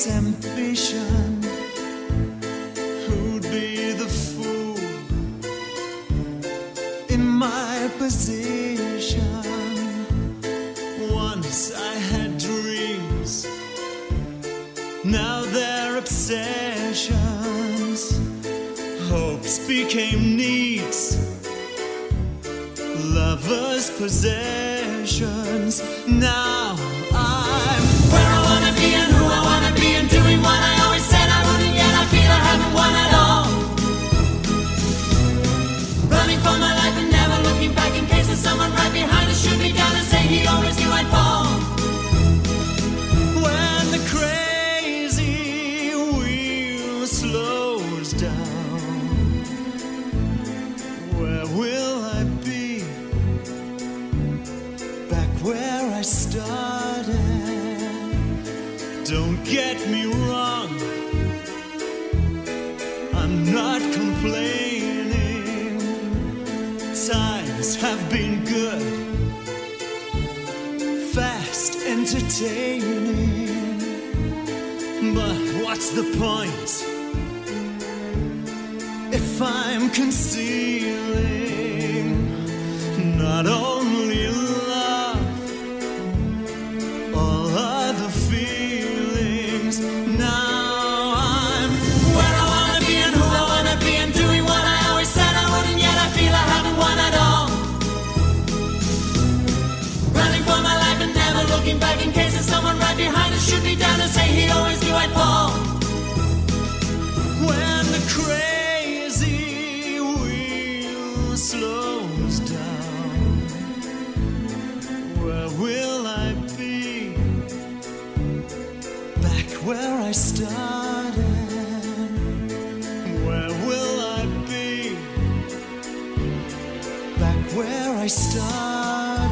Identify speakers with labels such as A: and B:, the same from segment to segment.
A: this ambition. Who'd be the fool in my position? Once I had dreams, now they're obsessions. Hopes became needs, lovers' possessions. Now I'm where I wanna be and who I wanna be, and doing what I always said I wouldn't, yet I feel I haven't won at all. Running for my life and never looking back, in case there's someone right behind us shoot me down and say he always knew I'd fall. When the crazy wheel slows down, where will I be? Back where I started. Don't get me wrong, I'm not complaining. Times have been good, fast, entertaining. But what's the point if I'm concealing not only love, all other feelings? Now I'm where I wanna be and who I wanna be, and doing what I always said I wouldn't, yet I feel I haven't won at all. Running for my life and never looking back, in case there's someone right behind us shoot me down and say he always knew I'd fall. When the crazy wheel slows down, where will I be? Back where I started. Where will I be? Back where I started.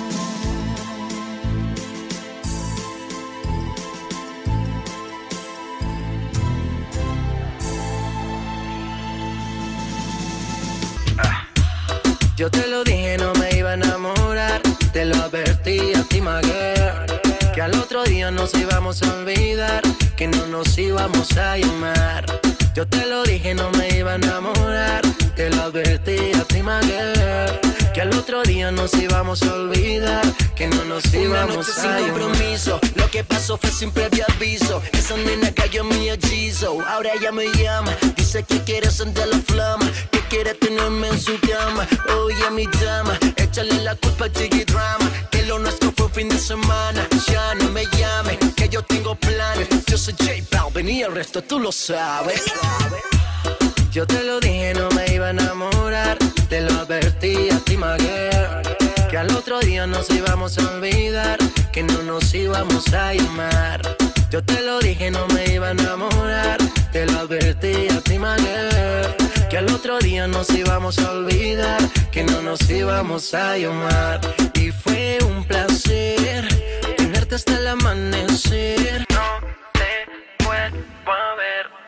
B: Yo te lo dije, no me iba a enamorar. Te lo advertí a ti, my girl, que al otro día nos íbamos a olvidar, que no nos íbamos a llamar. Yo te lo dije, no me iba a enamorar. Te lo advertí a ti, my girl, que al otro día nos íbamos a olvidar, que no nos íbamos a llamar. Sin compromiso, lo que pasó fue sin previo aviso. Esa nena cayó en mi hechizo, ahora ella me llama, dice que quiere sentir la flama, que quiere tenerme en su cama. Oye, mi dama, échale la culpa al Jiggy Drama, que lo nuestro fue un fin de semana. Ya no me llames, que yo tengo planes. Yo soy J Balvin y el resto tú lo sabes. Yo te lo dije, no me iba a enamorar. Te lo advertí a ti, my girl, que al otro día nos íbamos a olvidar, que no nos íbamos a llamar. Yo te lo dije, no me iba a enamorar. Te lo advertí a ti, my girl, que al otro día nos íbamos a olvidar, que no nos íbamos a llamar. Y fue un placer tenerte hasta el amanecer. No te vuelvo a ver.